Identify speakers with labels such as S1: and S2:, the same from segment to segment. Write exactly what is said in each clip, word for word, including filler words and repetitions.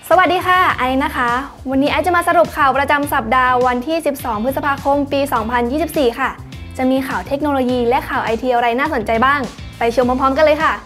S1: สวัสดีค่ะไอนะคะวันนี้ไอจะมาสรุปข่าวประจำสัปดาห์วันที่สิบสองพฤษภาคมปีสองพันยี่สิบสี่ค่ะจะมีข่าวเทคโนโลยีและข่าวไอทีอะไรน่าสนใจบ้างไปชมพร้อมๆกันเลยค่ะ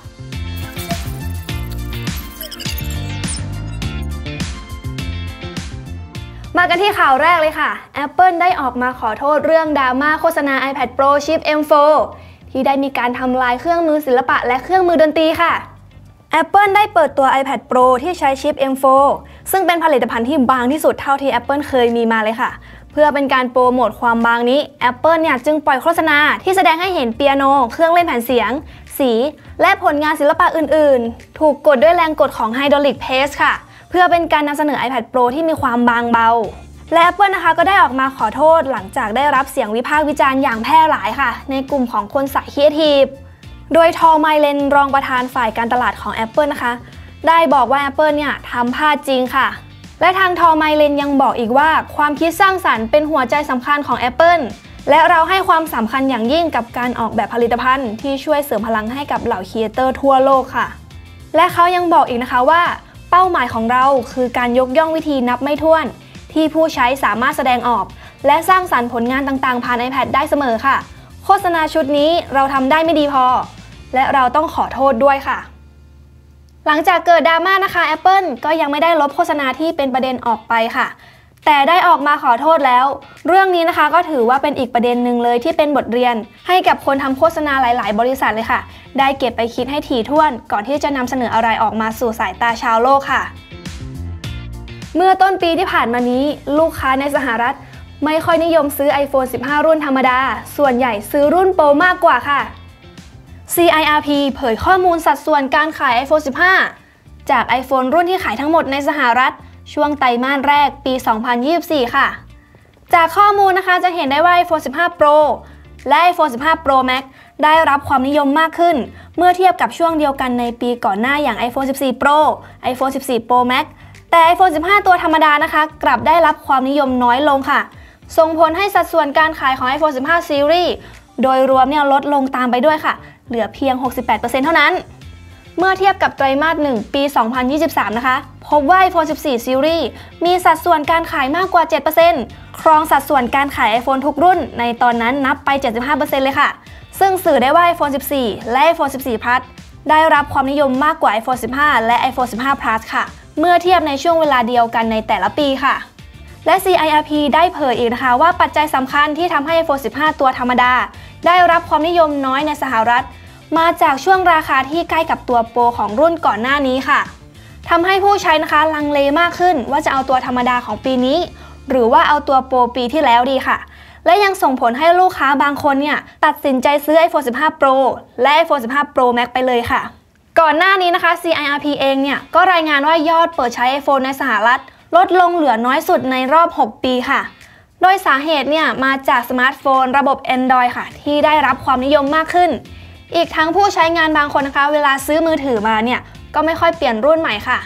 S1: มากันที่ข่าวแรกเลยค่ะ Apple ได้ออกมาขอโทษเรื่องดราม่าโฆษณา iPad Pro ชิป เอ็ม โฟร์ ที่ได้มีการทำลายเครื่องมือศิลปะและเครื่องมือดนตรีค่ะ Apple ได้เปิดตัว iPad Pro ที่ใช้ชิป เอ็ม โฟร์ ซึ่งเป็นผลิตภัณฑ์ที่บางที่สุดเท่าที่ Apple เคยมีมาเลยค่ะเพื่อเป็นการโปรโมทความบางนี้ Apple เนี่ยจึงปล่อยโฆษณาที่แสดงให้เห็นเปียโนเครื่องเล่นแผ่นเสียงสีและผลงานศิลปะอื่นๆถูกกดด้วยแรงกดของ Hydraulic Press ค่ะเพื่อเป็นการนำเสนอ iPad Pro ที่มีความบางเบาและ Apple นะคะก็ได้ออกมาขอโทษหลังจากได้รับเสียงวิพากษ์วิจารณ์อย่างแพร่หลายค่ะในกลุ่มของคนสายครีเอทีฟโดยทอมไมเลนรองประธานฝ่ายการตลาดของ Apple นะคะได้บอกว่า Apple เนี่ยทำพลาดจริงค่ะและทางทอมไมเลนยังบอกอีกว่าความคิดสร้างสรรค์เป็นหัวใจสำคัญของ Apple และเราให้ความสำคัญอย่างยิ่งกับการออกแบบผลิตภัณฑ์ที่ช่วยเสริมพลังให้กับเหล่าครีเอเตอร์ทั่วโลกค่ะและเขายังบอกอีกนะคะว่าเป้าหมายของเราคือการยกย่องวิธีนับไม่ถ้วนที่ผู้ใช้สามารถแสดงออกและสร้างสรรค์ผลงานต่างๆผ่าน iPad ได้เสมอค่ะโฆษณาชุดนี้เราทำได้ไม่ดีพอและเราต้องขอโทษด้วยค่ะหลังจากเกิดดราม่านะคะ Apple ก็ยังไม่ได้ลบโฆษณาที่เป็นประเด็นออกไปค่ะแต่ได้ออกมาขอโทษแล้วเรื่องนี้นะคะก็ถือว่าเป็นอีกประเด็นหนึ่งเลยที่เป็นบทเรียนให้กับคนทำโฆษณาหลายๆบริษัทเลยค่ะได้เก็บไปคิดให้ถี่ถ้วนก่อนที่จะนำเสนออะไรออกมาสู่สายตาชาวโลกค่ะเมื่อต้นปีที่ผ่านมานี้ลูกค้าในสหรัฐไม่ค่อยนิยมซื้อ iPhone สิบห้า รุ่นธรรมดาส่วนใหญ่ซื้อรุ่นโปรมากกว่าค่ะ ซี ไอ อาร์ พี เผยข้อมูลสัดส่วนการขาย iPhone สิบห้า จาก iPhone รุ่นที่ขายทั้งหมดในสหรัฐช่วงไตรมาสแรกปี สองพันยี่สิบสี่ ค่ะจากข้อมูลนะคะจะเห็นได้ว่า iPhone สิบห้า Pro และ iPhone สิบห้า Pro Max ได้รับความนิยมมากขึ้นเมื่อเทียบกับช่วงเดียวกันในปีก่อนหน้าอย่าง iPhone สิบสี่ Pro iPhone สิบสี่ Pro Max แต่ iPhone สิบห้า ตัวธรรมดานะคะกลับได้รับความนิยมน้อยลงค่ะส่งผลให้สัดส่วนการขายของ iPhone สิบห้า Series โดยรวมเนี่ยลดลงตามไปด้วยค่ะเหลือเพียง หกสิบแปดเปอร์เซ็นต์ เท่านั้นเมื่อเทียบกับไตรมาสหนึ่งปี สองพันยี่สิบสาม นะคะพบว่า iPhone สิบสี่ Series มีสัดส่วนการขายมากกว่า เจ็ดเปอร์เซ็นต์ ครองสัดส่วนการขาย iPhone ทุกรุ่นในตอนนั้นนับไป เจ็ดสิบห้าเปอร์เซ็นต์ เลยค่ะซึ่งสื่อได้ว่า iPhone สิบสี่ และ iPhone สิบสี่ Plus ได้รับความนิยมมากกว่า iPhone สิบห้า และ iPhone สิบห้า Plus ค่ะเมื่อเทียบในช่วงเวลาเดียวกันในแต่ละปีค่ะและ ซี ไอ อาร์ พี ได้เผยอีกนะคะว่าปัจจัยสำคัญที่ทำให้ iPhone สิบห้า ตัวธรรมดาได้รับความนิยมน้อยในสหรัฐมาจากช่วงราคาที่ใกล้กับตัวโปรของรุ่นก่อนหน้านี้ค่ะทำให้ผู้ใช้นะคะลังเลมากขึ้นว่าจะเอาตัวธรรมดาของปีนี้หรือว่าเอาตัวโปรปีที่แล้วดีค่ะและยังส่งผลให้ลูกค้าบางคนเนี่ยตัดสินใจซื้อ iPhone สิบห้า Pro และ iPhone สิบห้า Pro Max ไปเลยค่ะก่อนหน้านี้นะคะ ซี ไอ อาร์ พี เองเนี่ยก็รายงานว่ายอดเปิดใช้ iPhone ในสหรัฐลดลงเหลือน้อยสุดในรอบหกปีค่ะโดยสาเหตุเนี่ยมาจากสมาร์ทโฟนระบบ Android ค่ะที่ได้รับความนิยมมากขึ้นอีกทั้งผู้ใช้งานบางคนนะคะเวลาซื้อมือถือมาเนี่ยก็ไม่ค่อยเปลี่ยนรุ่นใหม่ค่ะ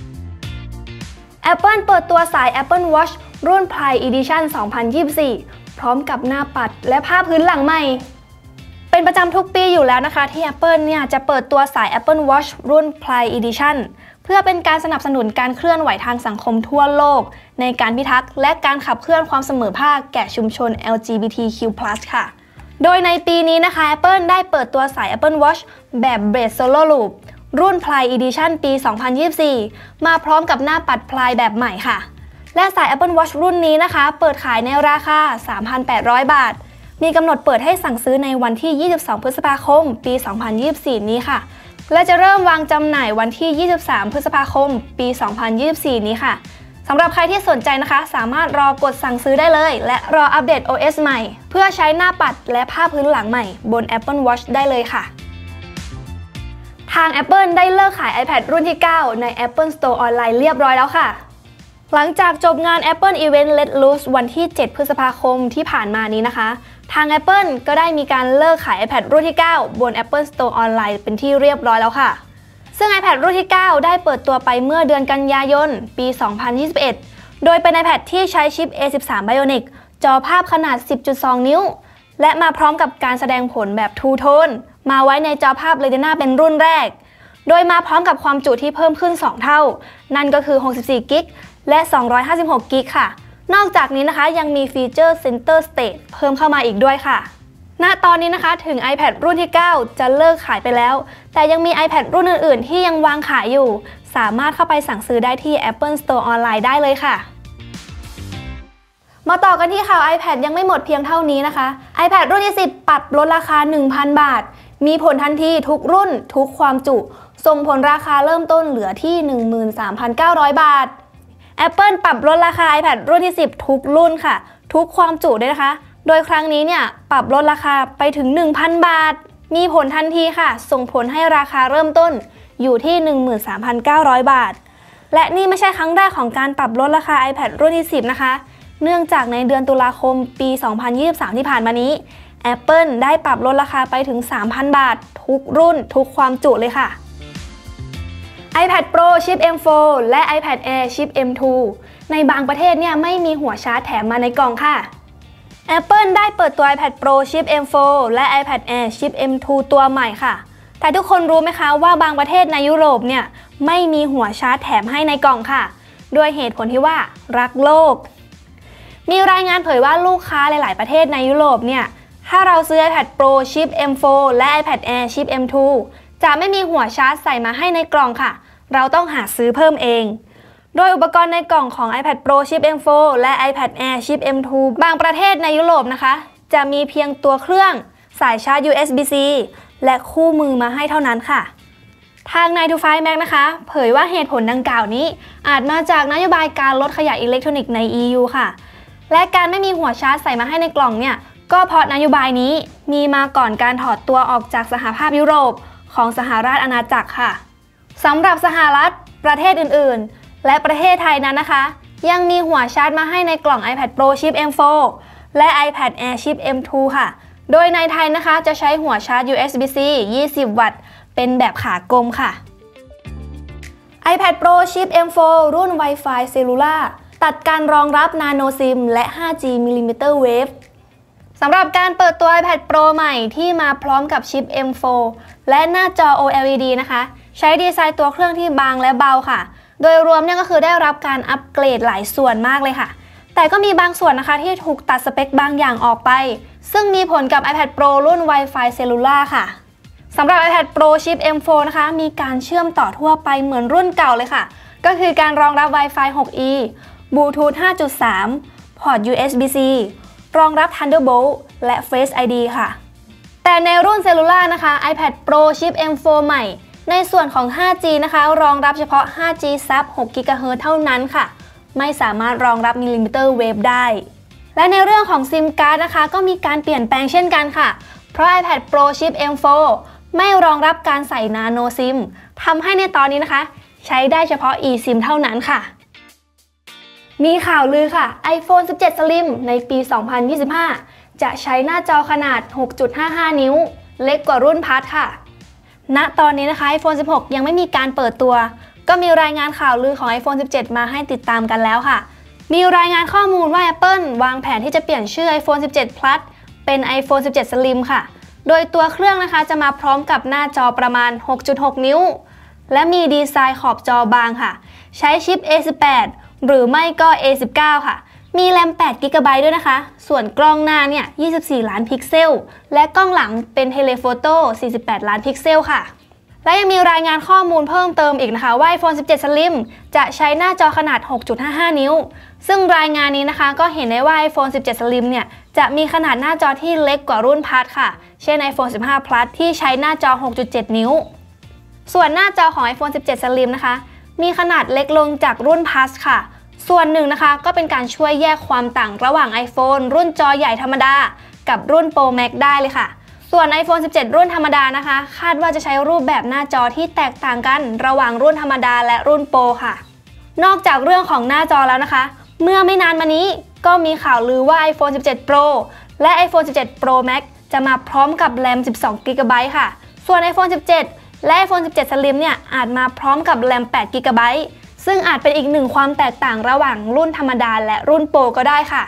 S1: Apple เปิดตัวสาย Apple Watch รุ่น Prime Edition สองพันยี่สิบสี่พร้อมกับหน้าปัดและผ้าพื้นหลังใหม่เป็นประจำทุกปีอยู่แล้วนะคะที่ Apple เนี่ยจะเปิดตัวสาย Apple Watch รุ่น Prime Edition เพื่อเป็นการสนับสนุนการเคลื่อนไหวทางสังคมทั่วโลกในการพิทักษ์และการขับเคลื่อนความเสมอภาคแก่ชุมชน แอล จี บี ที คิว พลัส ค่ะโดยในปีนี้นะคะ Apple ได้เปิดตัวสาย Apple Watch แบบ Brace Solo Loop รุ่น Prime Edition ปี สองพันยี่สิบสี่ มาพร้อมกับหน้าปัดพลายแบบใหม่ค่ะและสาย Apple Watch รุ่นนี้นะคะเปิดขายในราคา สามพันแปดร้อย บาทมีกำหนดเปิดให้สั่งซื้อในวันที่ ยี่สิบสอง พฤษภาคม ปี สองพันยี่สิบสี่ นี้ค่ะและจะเริ่มวางจำหน่ายวันที่ ยี่สิบสาม พฤษภาคม ปี สองพันยี่สิบสี่ นี้ค่ะสำหรับใครที่สนใจนะคะสามารถรอกดสั่งซื้อได้เลยและรออัปเดต โอ เอส ใหม่เพื่อใช้หน้าปัดและผ้าพื้นหลังใหม่บน Apple Watch ได้เลยค่ะทาง Apple ได้เลิกขาย iPad รุ่นที่ เก้า ใน Apple Store ออนไลน์เรียบร้อยแล้วค่ะหลังจากจบงาน Apple Event Let Loose วันที่ เจ็ด พฤษภาคมที่ผ่านมานี้นะคะทาง Apple ก็ได้มีการเลิกขาย iPad รุ่นที่ เก้า บน Apple Store ออนไลน์เป็นที่เรียบร้อยแล้วค่ะซึ่ง iPad รุ่นที่ เก้า ได้เปิดตัวไปเมื่อเดือนกันยายน ปี สองพันยี่สิบเอ็ดโดยเป็น iPad ที่ใช้ชิป เอ สิบสาม Bionic จอภาพขนาด สิบจุดสอง นิ้วและมาพร้อมกับการแสดงผลแบบ Two Tone มาไว้ในจอภาพ Retina เป็นรุ่นแรกโดยมาพร้อมกับความจุที่เพิ่มขึ้นสองเท่านั่นก็คือหกสิบสี่กิกและสองร้อยห้าสิบหกกิกค่ะนอกจากนี้นะคะยังมีฟีเจอร์ Center Stage เพิ่มเข้ามาอีกด้วยค่ะณตอนนี้นะคะถึง iPad รุ่นที่เก้าจะเลิกขายไปแล้วแต่ยังมี iPad รุ่นอื่นๆที่ยังวางขายอยู่สามารถเข้าไปสั่งซื้อได้ที่ Apple Store ออนไลน์ได้เลยค่ะมาต่อกันที่ข่าว iPad ยังไม่หมดเพียงเท่านี้นะคะ iPad รุ่นที่สิบปรับลดราคา หนึ่งพัน บาทมีผลทันทีทุกรุ่นทุกความจุส่งผลราคาเริ่มต้นเหลือที่ หนึ่งหมื่นสามพันเก้าร้อย บาท Apple ปรับลดราคา iPad รุ่นที่สิบทุกรุ่นค่ะทุกความจุด้วยนะคะโดยครั้งนี้เนี่ยปรับลดราคาไปถึง หนึ่งพัน บาทมีผลทันทีค่ะส่งผลให้ราคาเริ่มต้นอยู่ที่ หนึ่งหมื่นสามพันเก้าร้อย บาทและนี่ไม่ใช่ครั้งแรกของการปรับลดราคา iPad รุ่นที่สิบนะคะเนื่องจากในเดือนตุลาคมปี สองพันยี่สิบสาม ที่ผ่านมานี้ Apple ได้ปรับลดราคาไปถึง สามพัน บาททุกรุ่นทุกความจุเลยค่ะ iPad Pro ชิป เอ็ม โฟร์ และ iPad Air ชิป เอ็ม ทู ในบางประเทศเนี่ยไม่มีหัวชาร์จแถมมาในกล่องค่ะ Apple ได้เปิดตัว iPad Pro ชิป เอ็ม โฟร์ และ iPad Air ชิป เอ็ม ทู ตัวใหม่ค่ะแต่ทุกคนรู้ไหมคะว่าบางประเทศในยุโรปเนี่ยไม่มีหัวชาร์จแถมให้ในกล่องค่ะด้วยเหตุผลที่ว่ารักโลกมีรายงานเผยว่าลูกค้าหลายๆประเทศในยุโรปเนี่ยถ้าเราซื้อ iPad Pro ชิป เอ็ม โฟร์ และ iPad Air ชิป เอ็ม ทู จะไม่มีหัวชาร์จใส่มาให้ในกล่องค่ะเราต้องหาซื้อเพิ่มเองโดยอุปกรณ์ในกล่องของ iPad Pro ชิป เอ็ม โฟร์ และ iPad Air ชิป เอ็ม ทู บางประเทศในยุโรปนะคะจะมีเพียงตัวเครื่องสายชาร์จ ยู เอส บี ซี และคู่มือมาให้เท่านั้นค่ะทาง ไนน์ ทู ไฟว์ แม็ก นะคะเผยว่าเหตุผลดังกล่าวนี้อาจมาจากนโยบายการลดขยะอิเล็กทรอนิกส์ใน อี ยู ค่ะและการไม่มีหัวชาร์จใส่มาให้ในกล่องเนี่ยก็เพราะนโยบายนี้มีมาก่อนการถอดตัวออกจากสหภาพยุโรปของสหราชอาณาจักรค่ะสำหรับสหรัฐประเทศอื่นๆและประเทศไทยนั้นนะคะยังมีหัวชาร์จมาให้ในกล่อง iPad Pro ชิป เอ็ม โฟร์ และ iPad Air ชิป เอ็ม ทู ค่ะโดยในไทยนะคะจะใช้หัวชาร์จ ยู เอส บี ซี ยี่สิบ วัตต์เป็นแบบขากลมค่ะ iPad Pro ชิป เอ็ม โฟร์ รุ่น Wi-Fi Cellular ตัดการรองรับ Nano SIM และ ห้าจี Millimeter Wave สำหรับการเปิดตัว iPad Pro ใหม่ที่มาพร้อมกับชิป เอ็ม โฟร์ และหน้าจอ โอ แอล อี ดี นะคะใช้ดีไซน์ตัวเครื่องที่บางและเบาค่ะโดยรวมเนี่ยก็คือได้รับการอัปเกรดหลายส่วนมากเลยค่ะแต่ก็มีบางส่วนนะคะที่ถูกตัดสเปคบางอย่างออกไปซึ่งมีผลกับ iPad Pro รุ่น Wi-Fi Cellular ค่ะสำหรับ iPad Pro ชิป เอ็ม โฟร์ นะคะมีการเชื่อมต่อทั่วไปเหมือนรุ่นเก่าเลยค่ะก็คือการรองรับ Wi-Fi หก อี Bluetooth ห้าจุดสาม พอร์ต ยู เอส บี ซี รองรับ Thunderbolt และ Face ไอ ดี ค่ะแต่ในรุ่น Cellular นะคะ iPad Pro ชิป เอ็ม โฟร์ ใหม่ในส่วนของ ห้าจี นะคะรองรับเฉพาะ ห้าจี ซับ หก กิกะเฮิรตซ์ เท่านั้นค่ะไม่สามารถรองรับ Millimeter Wave ได้และในเรื่องของ ซิม การ์ด นะคะก็มีการเปลี่ยนแปลงเช่นกันค่ะเพราะ iPad Pro ชิป เอ็ม โฟร์ ไม่รองรับการใส่ Nano SIM ทำให้ในตอนนี้นะคะใช้ได้เฉพาะ eSIM เท่านั้นค่ะมีข่าวลือค่ะ iPhone สิบเจ็ด Slim ในปี สองพันยี่สิบห้า จะใช้หน้าจอขนาด หกจุดห้าห้า นิ้วเล็กกว่ารุ่นพัดค่ะณตอนนี้นะคะ iPhone สิบหก ยังไม่มีการเปิดตัวก็มีรายงานข่าวลือของ iPhone สิบเจ็ด มาให้ติดตามกันแล้วค่ะมีรายงานข้อมูลว่า Apple วางแผนที่จะเปลี่ยนชื่อ iPhone สิบเจ็ด Plus เป็น iPhone สิบเจ็ด Slim ค่ะโดยตัวเครื่องนะคะจะมาพร้อมกับหน้าจอประมาณ หกจุดหก นิ้วและมีดีไซน์ขอบจอบางค่ะใช้ชิป เอ สิบแปด หรือไม่ก็ เอ สิบเก้า ค่ะมีแรม แปด กิกะไบต์ ด้วยนะคะส่วนกล้องหน้าเนี่ยยี่สิบสี่ล้านพิกเซลและกล้องหลังเป็นเทเลโฟโต้สี่สิบแปดล้านพิกเซลค่ะและยังมีรายงานข้อมูลเพิ่มเติมอีกนะคะว่า iPhone สิบเจ็ด Slim จะใช้หน้าจอขนาด หกจุดห้าห้า นิ้วซึ่งรายงานนี้นะคะก็เห็นได้ว่า iPhone สิบเจ็ด Slim เนี่ยจะมีขนาดหน้าจอที่เล็กกว่ารุ่นพัดค่ะเช่น iPhone สิบห้า Plus ที่ใช้หน้าจอ หกจุดเจ็ด นิ้วส่วนหน้าจอของ iPhone สิบเจ็ด Slim นะคะมีขนาดเล็กลงจากรุ่น Plus ค่ะส่วนหนึ่งนะคะก็เป็นการช่วยแยกความต่างระหว่าง iPhone รุ่นจอใหญ่ธรรมดากับรุ่น Pro Max ได้เลยค่ะส่วน iPhone สิบเจ็ด รุ่นธรรมดานะคะคาดว่าจะใช้รูปแบบหน้าจอที่แตกต่างกันระหว่างรุ่นธรรมดาและรุ่น Pro ค่ะนอกจากเรื่องของหน้าจอแล้วนะคะเมื่อไม่นานมานี้ก็มีข่าวลือว่า iPhone สิบเจ็ด Pro และ iPhone สิบเจ็ด Pro Max จะมาพร้อมกับแรม สิบสอง กิกะไบต์ ค่ะส่วน iPhone สิบเจ็ด และ iPhone สิบเจ็ด Slim เนี่ยอาจมาพร้อมกับแรม แปด กิกะไบต์ ซึ่งอาจเป็นอีกหนึ่งความแตกต่างระหว่างรุ่นธรรมดาและรุ่น Pro ก็ได้ค่ะ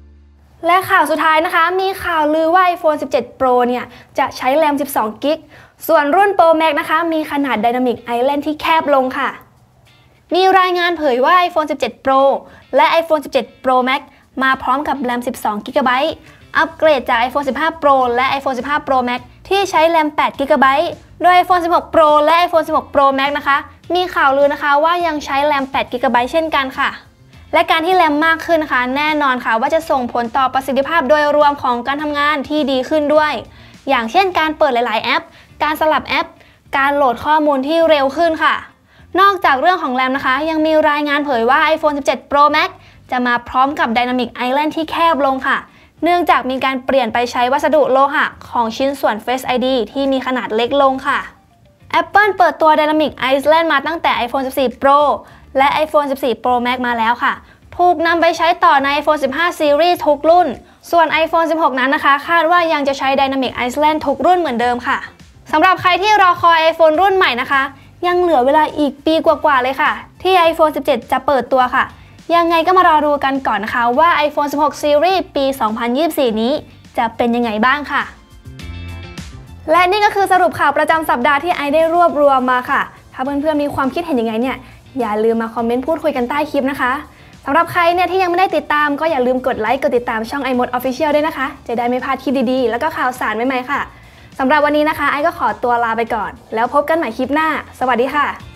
S1: และข่าวสุดท้ายนะคะมีข่าวลือว่า iPhone สิบเจ็ด Pro เนี่ยจะใช้แรม สิบสอง กิกส่วนรุ่น Pro Max นะคะมีขนาด Dynamic Island ที่แคบลงค่ะมีรายงานเผยว่า iPhone สิบเจ็ด Pro และ iPhone สิบเจ็ด Pro Max มาพร้อมกับแรม สิบสอง จี บี อัปเกรดจาก iPhone สิบห้า Pro และ iPhone สิบห้า Pro Max ที่ใช้แรม แปด จี บี โดย iPhone สิบหก Pro และ iPhone สิบหก Pro Max นะคะมีข่าวลือนะคะว่ายังใช้แรม แปด จี บี เช่นกันค่ะและการที่แรมมากขึ้นนะคะแน่นอนค่ะว่าจะส่งผลต่อประสิทธิภาพโดยรวมของการทำงานที่ดีขึ้นด้วยอย่างเช่นการเปิดหลายๆแอปการสลับแอปการโหลดข้อมูลที่เร็วขึ้นค่ะนอกจากเรื่องของแรมนะคะยังมีรายงานเผยว่า iPhone สิบเจ็ด Pro Max จะมาพร้อมกับ Dynamic Island ที่แคบลงค่ะเนื่องจากมีการเปลี่ยนไปใช้วัสดุโลหะของชิ้นส่วน Face ไอ ดี ที่มีขนาดเล็กลงค่ะ Apple เปิดตัว Dynamic Island มาตั้งแต่ iPhone สิบสี่ Pro และ iPhone สิบสี่ Pro Max มาแล้วค่ะถูกนำไปใช้ต่อใน iPhone สิบห้า Series ทุกรุ่นส่วน iPhone สิบหก นั้นนะคะคาดว่ายังจะใช้ Dynamic Island ทุกรุ่นเหมือนเดิมค่ะสำหรับใครที่รอคอย iPhone รุ่นใหม่นะคะยังเหลือเวลาอีกปีกว่าๆเลยค่ะที่ iPhone สิบเจ็ด จะเปิดตัวค่ะยังไงก็มารอดูกันก่อนนะคะว่า iPhone สิบหก Series ปี สองพันยี่สิบสี่ นี้จะเป็นยังไงบ้างค่ะและนี่ก็คือสรุปข่าวประจำสัปดาห์ที่ไอได้รวบรวมมาค่ะถ้าเพื่อนๆมีความคิดเห็นยังไงเนี่ยอย่าลืมมาคอมเมนต์พูดคุยกันใต้คลิปนะคะสำหรับใครเนี่ยที่ยังไม่ได้ติดตามก็อย่าลืมกดไลค์กดติดตามช่อง iMode Official ด้วยนะคะจะได้ไม่พลาดคลิปดีๆแล้วก็ข่าวสารใหม่ๆค่ะสำหรับวันนี้นะคะไอก็ขอตัวลาไปก่อนแล้วพบกันใหม่คลิปหน้าสวัสดีค่ะ